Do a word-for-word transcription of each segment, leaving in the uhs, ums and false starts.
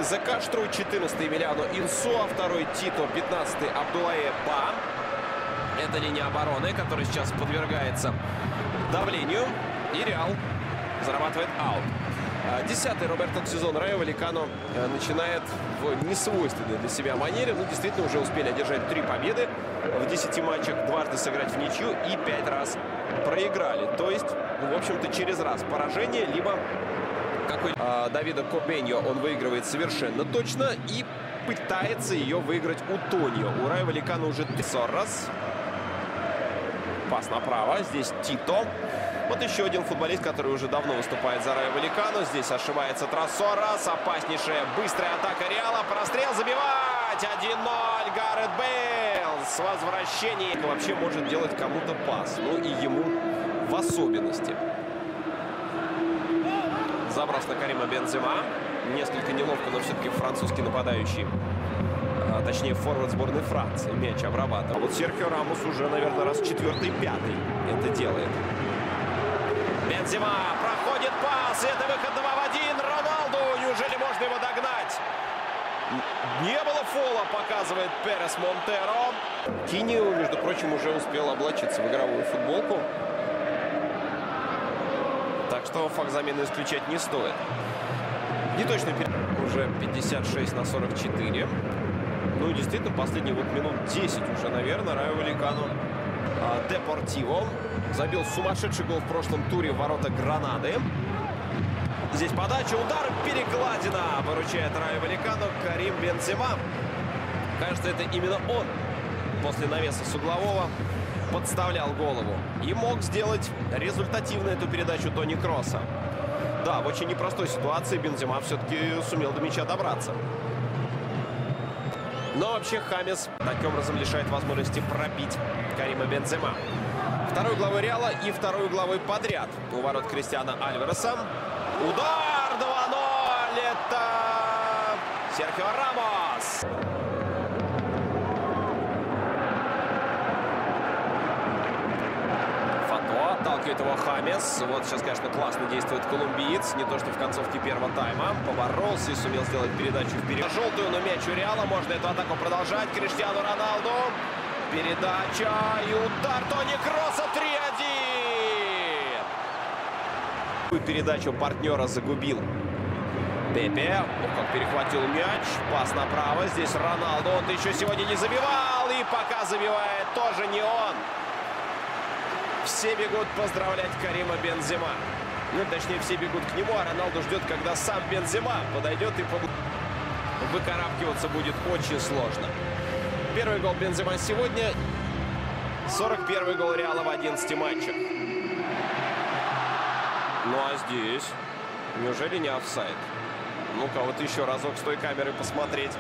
Зе Каштру, четырнадцатый Эмилиано Инсуа, второй Тито, пятнадцатый Абдулае Ба. Это линия обороны, которая сейчас подвергается давлению. И Реал зарабатывает аут. Десятый Роберто Сезон. Райо Валлекано начинает в несвойственной для себя манере. Ну, действительно, уже успели одержать три победы в десяти матчах, дважды сыграть в ничью и пять раз проиграли. То есть, в общем-то, через раз поражение, либо какой а, Давида Кобеньо он выигрывает совершенно точно и пытается ее выиграть у Тонио. У Райо Валлекано уже Соррас. Пас направо. Здесь Тито. Вот еще один футболист, который уже давно выступает за Райо Валлекано. Здесь ошибается Трасорас. Опаснейшая быстрая атака Реала. Прострел, забивать! один ноль. Гарет Бейл с возвращением. Вообще может делать кому-то пас. Ну и ему в особенности. Заброс на Карима Бензема. Несколько неловко, но все-таки французский нападающий. А, точнее, форвард сборной Франции. Мяч обрабатывает. А вот Серхио Рамос уже, наверное, раз четвертый-пятый это делает. Бензема проходит пас. Это выход два в один. Роналду. Неужели можно его догнать? Не было фола, показывает Перес Монтеро. Кинио, между прочим, уже успел облачиться в игровую футболку. Так что факт замены исключать не стоит. Не точно уже пятьдесят шесть на сорок четыре. Ну и действительно, последние вот минут десять уже, наверное, Райо Валлекано. Депортиво забил сумасшедший гол в прошлом туре в ворота Гранады. Здесь подача, удар, перекладина. Выручает Райо Валлекано Карим Бензема. Кажется, это именно он после навеса с углового подставлял голову. И мог сделать результативно эту передачу Тони Кросса. Да, в очень непростой ситуации Бензема все-таки сумел до мяча добраться. Но вообще Хамес таким образом лишает возможности пробить Карима Бензема. Второй главой Реала и второй главой подряд у ворот Криштиану Альвареса. Удар два ноль. Это Серхио Рамос. Фато отталкивает его Хамес. Вот сейчас, конечно, классно действует колумбиец. Не то, что в концовке первого тайма. Поборолся и сумел сделать передачу вперед. Желтую, но мяч у Реала. Можно эту атаку продолжать. Криштиану Роналду. Передача и удар Тони Кросса. три один. Передачу партнера загубил Пепе. Ох, как перехватил мяч. Пас направо. Здесь Роналду. Он еще сегодня не забивал. И пока забивает, тоже не он. Все бегут поздравлять Карима Бензема. Ну, точнее, все бегут к нему, а Роналду ждет, когда сам Бензема подойдет и выкарабкиваться будет очень сложно. Первый гол Бензема сегодня. сорок первый гол Реала в одиннадцати матчах. Ну, а здесь неужели не офсайд? Ну-ка, вот еще разок с той камеры посмотреть.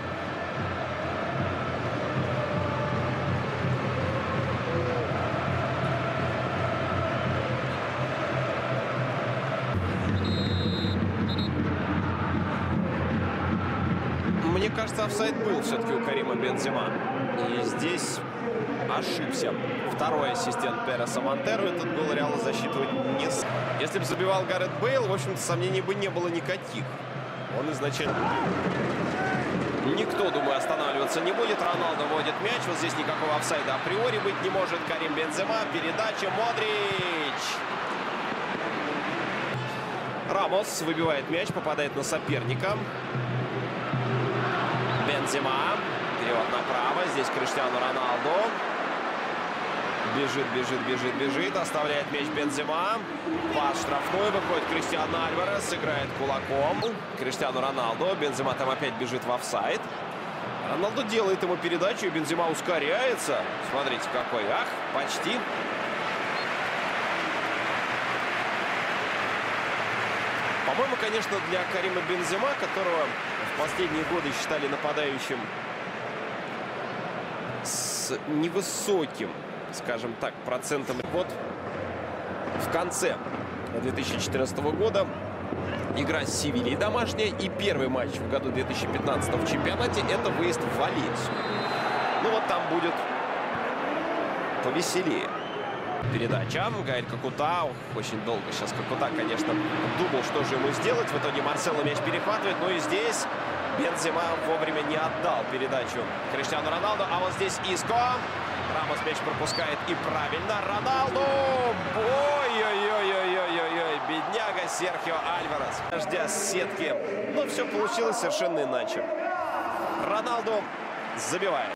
Мне кажется, офсайд был все-таки у Карима Бензема. И здесь ошибся второй ассистент Переса Монтеро. Этот гол Реала засчитывать не... Если бы забивал Гарет Бейл, в общем-то, сомнений бы не было никаких. Он изначально... Никто, думаю, останавливаться не будет. Роналдо вводит мяч. Вот здесь никакого офсайда априори быть не может. Карим Бензема. Передача. Модрич. Рамос выбивает мяч, попадает на соперника. Бензема. Перевод направо. Здесь Криштиану Роналду. Бежит, бежит, бежит, бежит. Оставляет мяч Бензема. Пас штрафной. Выходит Криштиану Альварес. Играет кулаком. Криштиану Роналду. Бензема там опять бежит в офсайд. Роналду делает ему передачу. И Бензема ускоряется. Смотрите, какой. Ах, почти. По-моему, конечно, для Карима Бензема, которого в последние годы считали нападающим с невысоким, скажем так, процентом. Вот в конце две тысячи четырнадцатого года игра с Севильей домашняя и первый матч в году две тысячи пятнадцатом в чемпионате — это выезд в Валенсию. Ну вот там будет повеселее. Передача. Гаэль Какута. Очень долго сейчас Какута, конечно, думал, что же ему сделать. В итоге Марсело мяч перехватывает. Ну и здесь Бензема вовремя не отдал передачу Криштиану Роналду. А вот здесь Иско. Рамос мяч пропускает и правильно. Роналду! Ой-ой-ой-ой-ой-ой-ой! Бедняга Серхио Альварес. Дождя с сетки. Но все получилось совершенно иначе. Роналду забивает.